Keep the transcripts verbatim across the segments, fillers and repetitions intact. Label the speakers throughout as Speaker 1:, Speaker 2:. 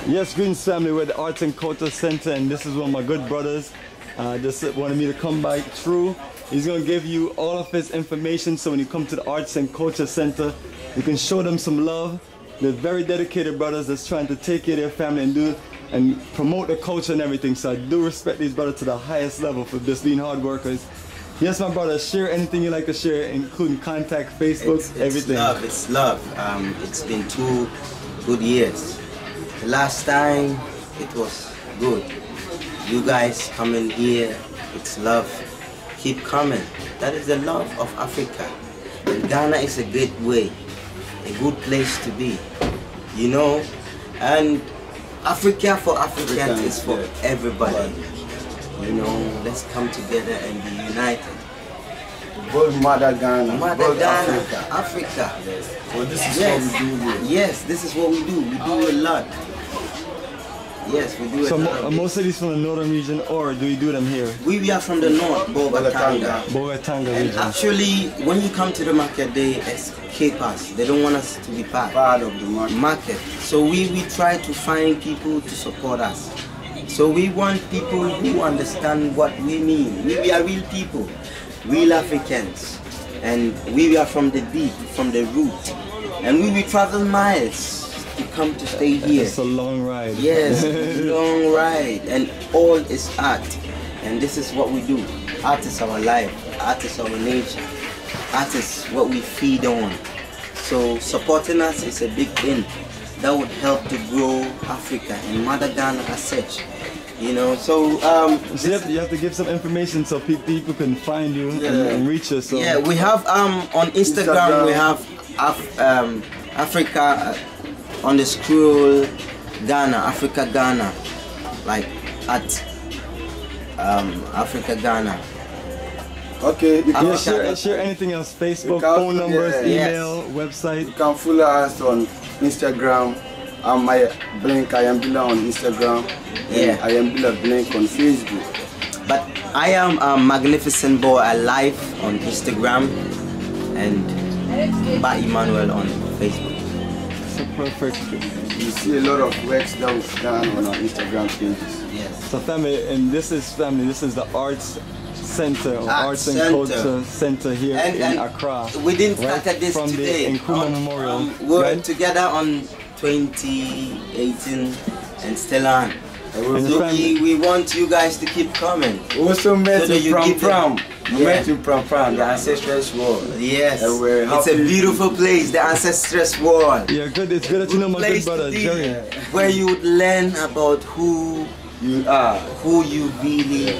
Speaker 1: Yes, greetings family, we're at the Arts and Culture Center and this is one of my good brothers. Uh, just wanted me to come by through. He's going to give you all of his information so when you come to the Arts and Culture Center, you can show them some love. They're very dedicated brothers that's trying to take care of their family and do and promote the culture and everything. So I do respect these brothers to the highest level for just being hard workers. Yes, my brother, share anything you like to share, including contact, Facebook,
Speaker 2: it's, it's
Speaker 1: everything.
Speaker 2: Love, it's love. Um, it's been two good years. The last time it was good. You guys coming here, it's love. Keep coming. That is the love of Africa. And Ghana is a great way, a good place to be. You know, and Africa for Africans is for everybody. You know, let's come together and be united.
Speaker 3: Both Mother Ghana,
Speaker 2: Mother
Speaker 3: both
Speaker 2: Ghana,
Speaker 3: Africa.
Speaker 2: Africa.
Speaker 3: Yes. Well, this is
Speaker 2: Yes.
Speaker 3: what we do here.
Speaker 2: Yes, this is what we do. We do a lot. Yes, we do a
Speaker 1: So
Speaker 2: lot.
Speaker 1: mo
Speaker 2: of
Speaker 1: most of these from the northern region, or do you do them here?
Speaker 2: we, we are from the north, Bogatanga.
Speaker 1: Bogatanga
Speaker 2: And
Speaker 1: region.
Speaker 2: actually, when you come to the market, they escape us. They don't want us to be part,
Speaker 3: Part of the market.
Speaker 2: market. So we, we try to find people to support us. So we want people who understand what we mean. We, we are real people, real Africans. And we are from the deep, from the root. And we will travel miles to come to stay here.
Speaker 1: It's a long ride.
Speaker 2: Yes, long ride, and all is art, and this is what we do. Art is our life, art is our nature, art is what we feed on. So supporting us is a big thing that would help to grow Africa and Mother Ghana as such. You know, so um,
Speaker 1: So you have, to, you have to give some information so pe people can find you
Speaker 2: Yeah.
Speaker 1: and, and reach you. So.
Speaker 2: yeah, we have um on Instagram,
Speaker 3: Instagram.
Speaker 2: we have Af um, Africa uh, on the scroll Ghana, Africa Ghana, like at um, Africa Ghana.
Speaker 3: Okay, you can,
Speaker 1: Yeah, share, share anything else, Facebook,
Speaker 3: You can-
Speaker 1: phone numbers,
Speaker 3: yeah.
Speaker 1: email, website.
Speaker 3: you can follow us on Instagram. I'm my Blink Ayambila on Instagram.
Speaker 2: Yeah.
Speaker 3: And Ayambila Blink on Facebook.
Speaker 2: But I am a Magnificent Boy Alive on Instagram and Ba Emmanuel on Facebook.
Speaker 1: So perfect.
Speaker 3: You see a lot of works that we've done on our Instagram pages.
Speaker 2: Yes.
Speaker 1: So family, and this is family, this is the Arts Center, or
Speaker 2: Arts
Speaker 1: Arts and
Speaker 2: Center.
Speaker 1: Culture Center here
Speaker 2: And,
Speaker 1: in
Speaker 2: and
Speaker 1: Accra.
Speaker 2: we didn't
Speaker 1: right
Speaker 2: start this
Speaker 1: from
Speaker 2: today.
Speaker 1: the Nkrumah
Speaker 2: Um,
Speaker 1: Memorial.
Speaker 2: um, we're
Speaker 1: right?
Speaker 2: together on twenty eighteen and still on.
Speaker 1: And
Speaker 2: So
Speaker 1: family-
Speaker 2: we, we want you guys to keep coming.
Speaker 3: We also met
Speaker 2: So that
Speaker 3: in
Speaker 2: you
Speaker 3: Pram
Speaker 2: give them-
Speaker 3: Pram. We
Speaker 2: Yeah.
Speaker 3: met in Pram Pram, the ancestral wall.
Speaker 2: Yes,
Speaker 3: And we're
Speaker 2: it's a
Speaker 3: happy.
Speaker 2: beautiful place, the Ancestress Wall.
Speaker 1: Yeah, good. It's good that you know my good
Speaker 2: Place
Speaker 1: brother,
Speaker 2: to be,
Speaker 1: Jerry.
Speaker 2: where you would learn about who
Speaker 3: You are.
Speaker 2: who you really.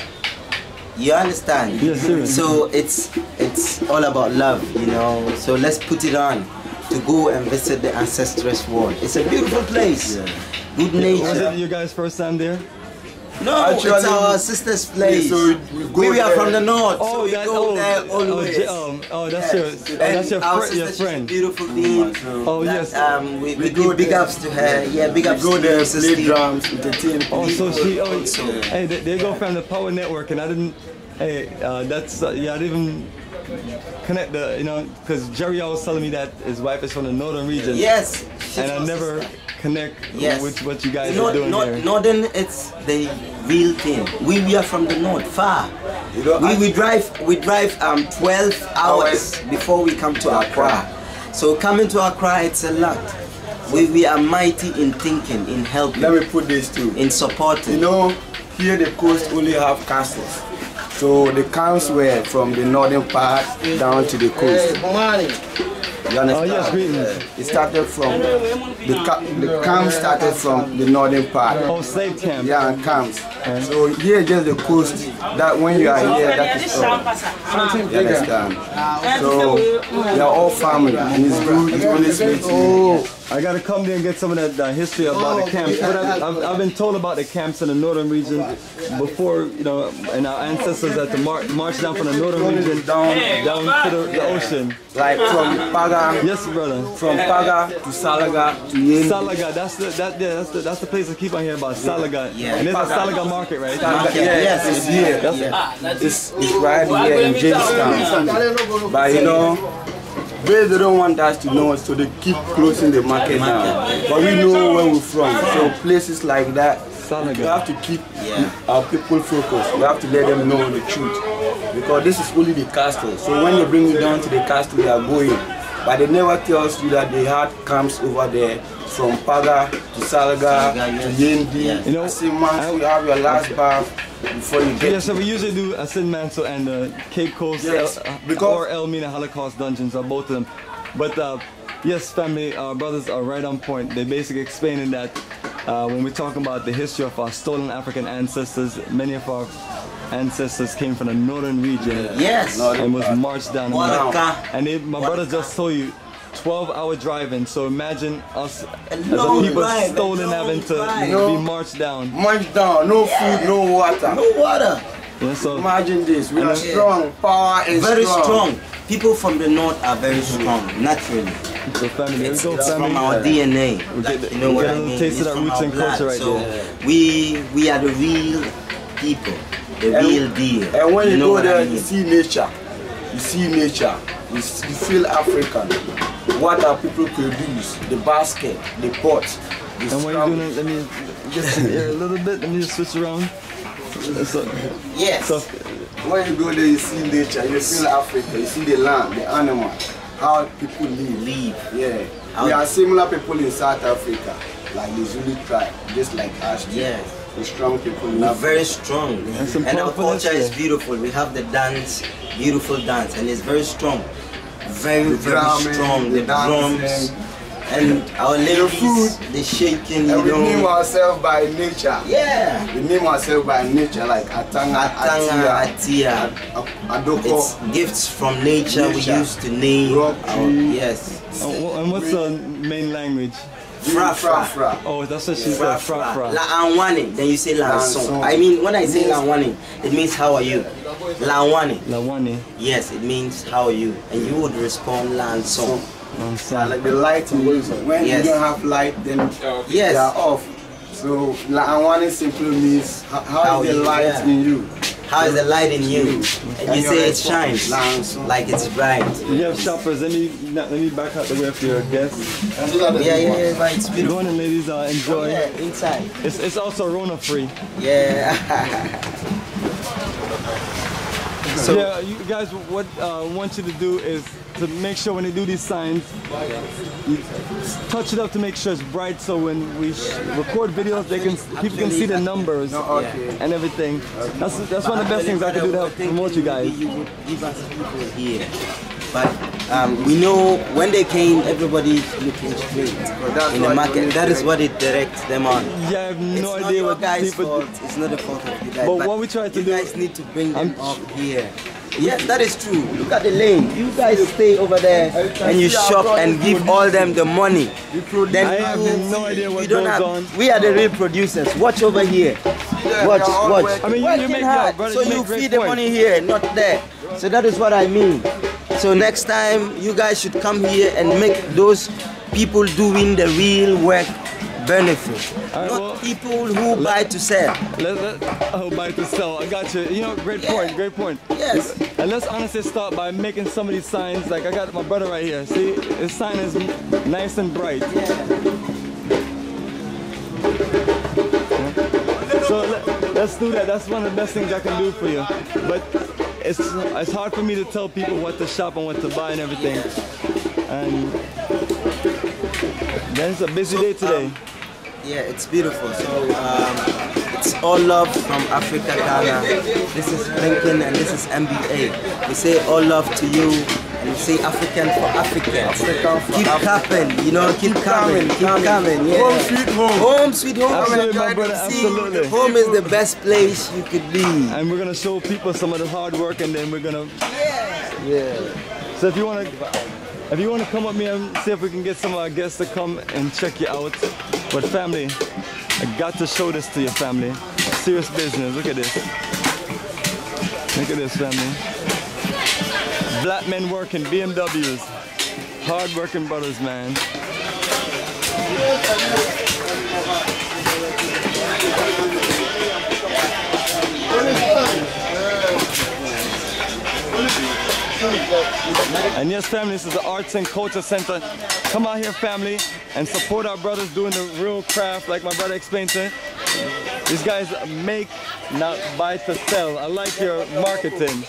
Speaker 2: You understand?
Speaker 1: Yes, sir.
Speaker 2: So it's it's all about love, you know. So let's put it on to go and visit the Ancestress Wall. It's a beautiful place. Good
Speaker 1: Was
Speaker 2: nature.
Speaker 1: it your guys' first time there?
Speaker 2: No,
Speaker 3: Actually,
Speaker 2: it's our sister's place.
Speaker 3: yeah, so we- we go
Speaker 2: we are
Speaker 3: there.
Speaker 2: from the north, so
Speaker 1: Oh,
Speaker 2: we
Speaker 1: that,
Speaker 2: go
Speaker 1: oh,
Speaker 2: there
Speaker 1: oh,
Speaker 2: always.
Speaker 1: J- oh, oh, that's
Speaker 2: Yes.
Speaker 1: your, oh,
Speaker 2: And
Speaker 1: that's your,
Speaker 2: our
Speaker 1: fr- your
Speaker 2: sister, she's a
Speaker 1: friend.
Speaker 2: beautiful being.
Speaker 1: Oh,
Speaker 2: That,
Speaker 1: yes.
Speaker 2: Um, we, we,
Speaker 3: We go
Speaker 2: give big
Speaker 3: there.
Speaker 2: ups to her. Yeah, big
Speaker 3: We
Speaker 2: ups
Speaker 3: go
Speaker 2: to
Speaker 3: there,
Speaker 2: Missus
Speaker 3: play
Speaker 2: Steve.
Speaker 3: drums, entertain people.
Speaker 1: Oh, so she, oh,
Speaker 2: Also.
Speaker 1: hey, they, they go from the Power Network, and I didn't, hey, uh, that's, uh, yeah, I didn't even connect the, you know, because Jerry always telling me that his wife is from the northern region.
Speaker 2: Yes. she's
Speaker 1: And I
Speaker 2: my
Speaker 1: never
Speaker 2: sister.
Speaker 1: connect
Speaker 2: Yes.
Speaker 1: with what you guys
Speaker 2: Nor-
Speaker 1: are doing
Speaker 2: nor-
Speaker 1: here.
Speaker 2: Northern, it's the real thing. We, we are from the north, far.
Speaker 3: You know,
Speaker 2: we,
Speaker 3: I-
Speaker 2: we drive we drive um twelve hours before we come to Accra. So coming to Accra, it's a lot. We, we are mighty in thinking, in helping,
Speaker 3: Let me put this too.
Speaker 2: in supporting.
Speaker 3: You know, here the coast only have castles. So the camps were from the northern part down to the coast. You understand?
Speaker 1: Oh, yes, greetings.
Speaker 3: It started from the ca the camp started from the northern part.
Speaker 1: Oh, slave camp.
Speaker 3: Yeah, and camps. So here just the coast. That when you are here, that is all. You understand? So we are all family, and it's good. It's always sweet.
Speaker 1: Oh, I gotta come there and get some of that uh, history about the camps. But I've, I've, I've been told about the camps in the northern region before, you know, and our ancestors had to mar march down from the northern region down down to the, the ocean.
Speaker 3: Like from Paga,
Speaker 1: Yes, brother.
Speaker 3: from Paga to Salaga to Yen.
Speaker 1: Salaga, that's the that yeah, that's the that's the place I keep on hearing about. Salaga.
Speaker 2: Yeah.
Speaker 1: And there's a Salaga market, right?
Speaker 3: Yeah,
Speaker 2: Yes,
Speaker 3: it's here.
Speaker 2: yeah.
Speaker 3: It's, it's right here in Jamestown. But you know, They, they don't want us to know, so they keep closing the market down. But we know where we're from, so places like that, we have to keep
Speaker 2: yeah.
Speaker 3: our people focused. We have to let them know the truth, because this is only the castle. So when they bring you down to the castle, they are going. But they never tell us you that they had camps over there from Paga to Salga to Yendi.
Speaker 1: Yeah. You know,
Speaker 3: Asimanso, you have your last bath before you get.
Speaker 1: Yeah, so we usually do Asimanso and uh, Cape Coast,
Speaker 3: yes,
Speaker 1: El,
Speaker 3: because
Speaker 1: or Elmina Holocaust dungeons, or both of them. But uh, yes, family, our brothers are right on point. They basically explaining that uh, when we talk about the history of our stolen African ancestors, many of our ancestors came from the northern region.
Speaker 2: Yes.
Speaker 1: And was marched down.
Speaker 2: Wadaka.
Speaker 1: And they, my brother just told you, twelve hour driving. So imagine us as a people
Speaker 2: drive,
Speaker 1: stolen having to
Speaker 2: drive.
Speaker 1: be marched down.
Speaker 3: Marched down, no food, no water.
Speaker 2: No water.
Speaker 1: Yeah, so
Speaker 3: imagine this, we are strong, power is
Speaker 2: very
Speaker 3: strong.
Speaker 2: strong. People from the north are very strong, naturally.
Speaker 1: So family,
Speaker 2: It's,
Speaker 1: go,
Speaker 2: it's
Speaker 1: family.
Speaker 2: from our D N A.
Speaker 1: We get the,
Speaker 2: you know
Speaker 1: we
Speaker 2: what
Speaker 1: get
Speaker 2: I
Speaker 1: a
Speaker 2: mean?
Speaker 1: taste
Speaker 2: It's
Speaker 1: of that
Speaker 2: from
Speaker 1: roots
Speaker 2: our
Speaker 1: and
Speaker 2: blood.
Speaker 1: culture right
Speaker 2: so
Speaker 1: there.
Speaker 2: we we are the real people, the
Speaker 3: and,
Speaker 2: real deal.
Speaker 3: And when you, you know go there, I mean? you see nature. You see nature. You, you feel African. What our people produce, the basket, the pot, the
Speaker 1: and when you're doing it, let me just a little bit, let me just switch around. So,
Speaker 2: yes.
Speaker 1: So,
Speaker 3: when you go there, you see nature, you feel Africa, you see the land, the animal, how people live.
Speaker 2: Live.
Speaker 3: Yeah.
Speaker 2: How
Speaker 3: we are similar people in South Africa, like the Zulu tribe, just like us.
Speaker 2: Yeah.
Speaker 3: The strong people.
Speaker 2: We're very strong.
Speaker 1: And,
Speaker 2: and our culture is beautiful. We have the dance, beautiful dance, and it's very strong. Very,
Speaker 3: the
Speaker 2: very
Speaker 3: drumming,
Speaker 2: strong. The, the drums. And our ladies, the, the shaking,
Speaker 3: and
Speaker 2: you
Speaker 3: we
Speaker 2: know.
Speaker 3: name ourselves by nature.
Speaker 2: Yeah.
Speaker 3: We name ourselves by nature, like Atanga,
Speaker 2: Atanga, Atia.
Speaker 3: Adoko.
Speaker 2: It's gifts from nature, nature. We used to name. Our, yes.
Speaker 1: Oh, and what's the main language?
Speaker 2: Fra fra.
Speaker 3: fra.
Speaker 1: Oh, that's what she said. Fra fra.
Speaker 2: La anwane. Then you say la song. I mean, when I say la anwane, it means how are you? La anwane.
Speaker 1: La anwane.
Speaker 2: Yes, it means how are you, and you would respond la song.
Speaker 3: Yeah, like the light always. When yes. you don't have light, then
Speaker 2: yes.
Speaker 3: they are off. So la anwane simply means how, how, how is the light yeah. in you?
Speaker 2: How is the light in you? And, and you say it shines like it's bright.
Speaker 1: You have shoppers. Let me let me back out the way for your guests.
Speaker 2: Yeah, yeah, yeah, but it's beautiful.
Speaker 1: Go on and ladies, uh, enjoy.
Speaker 2: Yeah, inside.
Speaker 1: It's it's also Rona free.
Speaker 2: Yeah.
Speaker 1: So yeah, you guys, what uh, I want you to do is to make sure when they do these signs, you touch it up to make sure it's bright. So when we record videos, they can people can see the numbers and everything. That's that's one of the best things I can do to help promote you guys.
Speaker 2: You would give us people here, but um, we know when they came, everybody looking straight in the market. That is what it directs them on.
Speaker 1: Yeah, I have no
Speaker 2: it's
Speaker 1: idea
Speaker 2: not
Speaker 1: what
Speaker 2: guys'
Speaker 1: people.
Speaker 2: fault. It's not the fault of you guys.
Speaker 1: But,
Speaker 2: but
Speaker 1: what we try to
Speaker 2: you
Speaker 1: do,
Speaker 2: you guys need to bring them
Speaker 1: I'm,
Speaker 2: up here. Yes, that is true. Look at the lane. You guys stay over there and you shop and give all them the money. Then
Speaker 1: I
Speaker 2: you,
Speaker 1: have no idea what
Speaker 2: you don't
Speaker 1: goes
Speaker 2: have,
Speaker 1: on.
Speaker 2: We are the real producers. Watch over here. Watch, watch.
Speaker 1: I mean, you, you make
Speaker 2: hard.
Speaker 1: brother,
Speaker 2: So
Speaker 1: you,
Speaker 2: you
Speaker 1: make
Speaker 2: feed the
Speaker 1: point.
Speaker 2: money here, not there. So that is what I mean. So next time you guys should come here and make those people doing the real work benefit.
Speaker 1: Right,
Speaker 2: not
Speaker 1: well,
Speaker 2: people who buy to sell.
Speaker 1: Let, let, oh, buy to sell. I got you. You know, great
Speaker 2: Yeah.
Speaker 1: point, great point.
Speaker 2: Yes.
Speaker 1: And let's honestly start by making some of these signs. Like I got my brother right here. See, his sign is nice and bright.
Speaker 2: Yeah.
Speaker 1: So let, let's do that. That's one of the best things I can do for you. But it's it's hard for me to tell people what to shop and what to buy and everything. And then it's a busy day today.
Speaker 2: Um, yeah, it's beautiful. So um, it's all love from Africa, Ghana. This is Lincoln and this is M B A. We say all love to you and we say African for Africans.
Speaker 3: African for
Speaker 2: keep
Speaker 3: African.
Speaker 2: coming, you know, keep, keep coming, keep coming. coming. Yeah.
Speaker 3: Home sweet home.
Speaker 2: Home sweet home.
Speaker 1: Absolutely, my brother,
Speaker 2: See,
Speaker 1: absolutely.
Speaker 2: home is the best place you could be.
Speaker 1: And we're gonna show people some of the hard work, and then we're gonna.
Speaker 2: Yeah. Yeah.
Speaker 1: So if you wanna, if you wanna come with me and see if we can get some of our guests to come and check you out. But family, I got to show this to your family. Serious business. Look at this. Look at this, family. Black men working, B M Ws. Hard working brothers, man. And yes, family, this is the Arts and Culture Center. Come out here, family, and support our brothers doing the real craft, like my brother explained to. These guys make, not buy to sell. I like your marketing.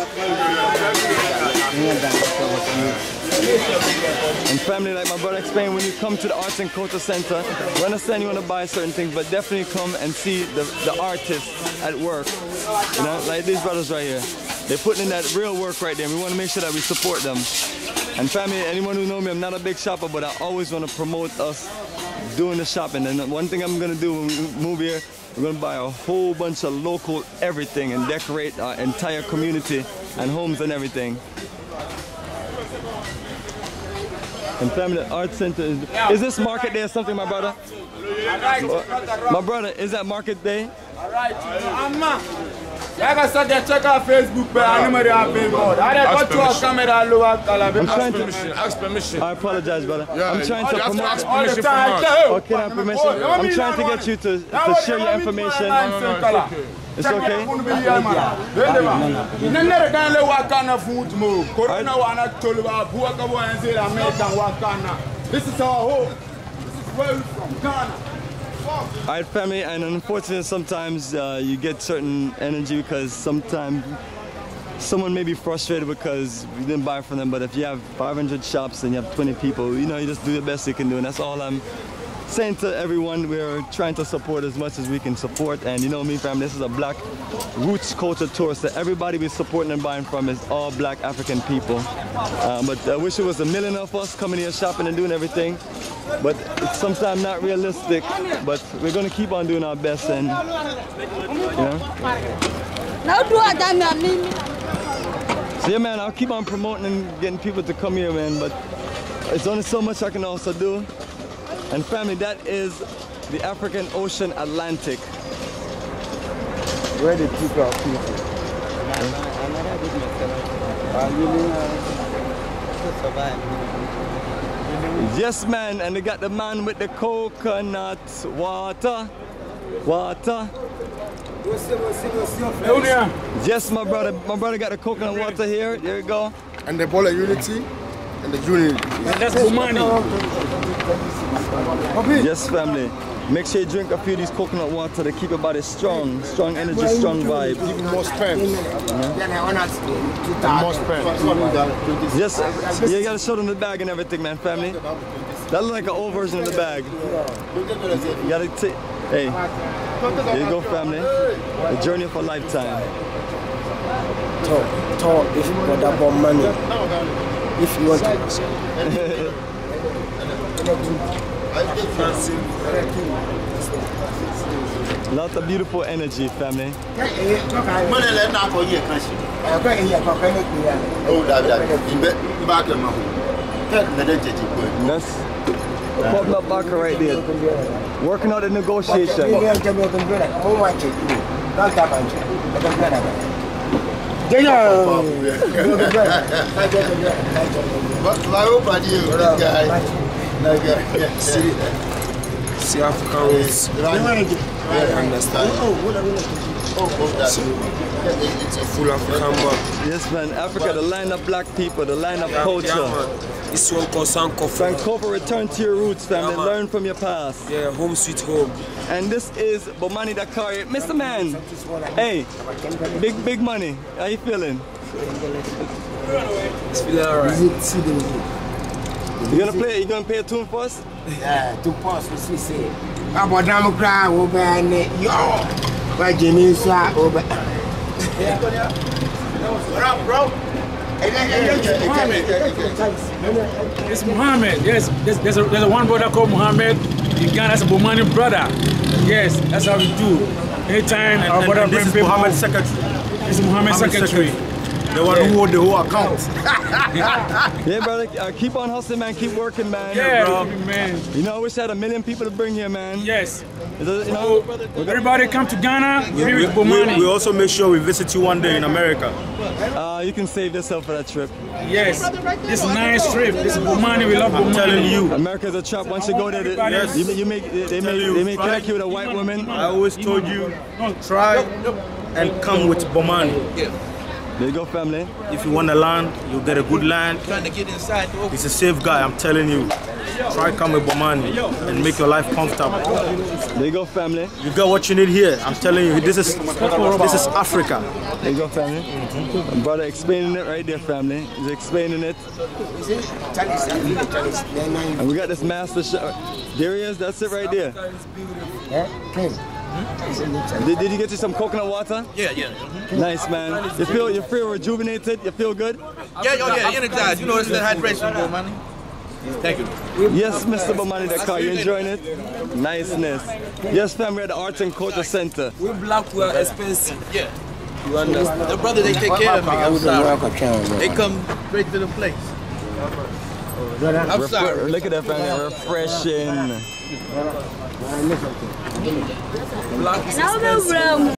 Speaker 1: And family, like my brother explained, when you come to the Arts and Culture Center, we understand you want to buy certain things, but definitely come and see the, the artists at work. You know, like these brothers right here. They're putting in that real work right there. We want to make sure that we support them. And family, anyone who knows me, I'm not a big shopper, but I always want to promote us doing the shopping. And one thing I'm going to do when we move here, we're going to buy a whole bunch of local everything and decorate our entire community and homes and everything. And family, the Art Center is, is this market day or something, my brother? My brother, is that market day?
Speaker 4: All right, I'm like I said, check out Facebook, but I never have billboard. I got to a camera lower.
Speaker 1: I'm trying to
Speaker 4: ask permission.
Speaker 1: I apologize, brother.
Speaker 4: Yeah,
Speaker 1: I'm trying to promote.
Speaker 4: Ask permission from us.
Speaker 1: Okay, I have permission. I'm trying to get you to, to share your information.
Speaker 4: No, no, no,
Speaker 1: it's okay.
Speaker 4: It's okay. This is our home. This is where we're from, Ghana.
Speaker 1: Alright, family, and unfortunately sometimes uh, you get certain energy because sometimes someone may be frustrated because you didn't buy from them, but if you have five hundred shops and you have twenty people, you know, you just do the best you can do, and that's all I'm saying to everyone. We're trying to support as much as we can support, and you know me, family, this is a black roots culture tour, so everybody we're supporting and buying from is all black African people. Uh, but I wish it was a million of us coming here shopping and doing everything. But it's sometimes not realistic, but we're going to keep on doing our best, and, you know. So yeah, man, I'll keep on promoting and getting people to come here, man, but it's only so much I can also do. And family, that is the African Ocean Atlantic. Where did people are people? Yes, man, and they got the man with the coconut water, water. Yes, my brother, my brother got the coconut water here. There you go.
Speaker 4: And the ball of unity and the unity.
Speaker 5: And that's the money.
Speaker 1: Yes, family. Make sure you drink a few of these coconut water to keep your body strong, strong energy, strong vibe.
Speaker 4: Even more strength. Uh-huh. More strength.
Speaker 1: Yes, you gotta show them the bag and everything, man, family. That looks like an old version of the bag. You gotta take, hey, there you go, family. The journey of a lifetime.
Speaker 6: Talk, talk if you got that bomb money. If you want to.
Speaker 1: Lot of beautiful energy, family. That's putting up Accra right there. Working out the negotiation.
Speaker 3: See, see Africans, I understand. It's a full African man.
Speaker 1: Yes, man. Africa, the line of black people, the line of culture.
Speaker 3: This one called Sankofa.
Speaker 1: Sankofa, return to your roots, family. Yeah, learn from your past.
Speaker 3: Yeah, home sweet home.
Speaker 1: And this is Bomani Dakari. Mister Man, hey, big, big money. How you feeling?
Speaker 3: It's feeling alright.
Speaker 1: You gonna play? You gonna play a tune for us?
Speaker 6: Yeah, two parts, what we say. I'm a damn cry over and yo, by Genisa over.
Speaker 4: What up, bro?
Speaker 5: It's Muhammad. Yes, there's, there's, a, there's a one brother called Muhammad. In Ghana, that's a Bomani brother. Yes, that's how we do. Anytime
Speaker 4: and,
Speaker 5: our
Speaker 4: and,
Speaker 5: brother
Speaker 4: and this is Muhammad secretary.
Speaker 5: This is Muhammad secretary.
Speaker 4: secretary. The one yeah. who hold the whole account.
Speaker 1: Yeah, brother, uh, keep on hustling, man. Keep working, man.
Speaker 5: Yeah,
Speaker 1: bro.
Speaker 5: man.
Speaker 1: You know, I wish I had a million people to bring here, man.
Speaker 5: Yes.
Speaker 1: It, you know,
Speaker 5: everybody come to Ghana.
Speaker 4: We, we, we, we also make sure we visit you one day in America.
Speaker 1: Uh, you can save yourself for that trip.
Speaker 5: Yes. This is a nice trip. This is Bomani. We love Bomani.
Speaker 4: I'm telling you.
Speaker 1: America's a trap. Once you go there, they,
Speaker 4: yes.
Speaker 1: you, you make, they, make, they may connect you with a white woman.
Speaker 4: I always told you, try and come with Bomani.
Speaker 1: There you go, family.
Speaker 7: If you want the land, you'll get a good land.
Speaker 8: Trying to get inside.
Speaker 7: He's a safe guy, I'm telling you. Try come with Bomani and make your life comfortable.
Speaker 1: There you go, family.
Speaker 7: You got what you need here. I'm telling you, this is this is Africa.
Speaker 1: There you go, family. Mm-hmm. Brother explaining it right there, family. He's explaining it. And we got this master shot. There he is. That's it right there. Did, did you get you some coconut water?
Speaker 8: Yeah, yeah. Mm-hmm.
Speaker 1: Nice, man. You feel you feel rejuvenated? You feel good?
Speaker 8: Yeah, oh yeah, energized. You know, it's that hydration, Bomani. Thank you.
Speaker 1: Yes, Mister Bomani, the car. You enjoying it? Niceness. Yes, fam, we're at the Arts and Culture Center.
Speaker 9: We black were expensive.
Speaker 8: Yeah. You understand? The brother, they take care of me. I'm sorry. They come straight to the place. I'm sorry.
Speaker 1: Look at that, family. Refreshing.
Speaker 9: Black is expensive.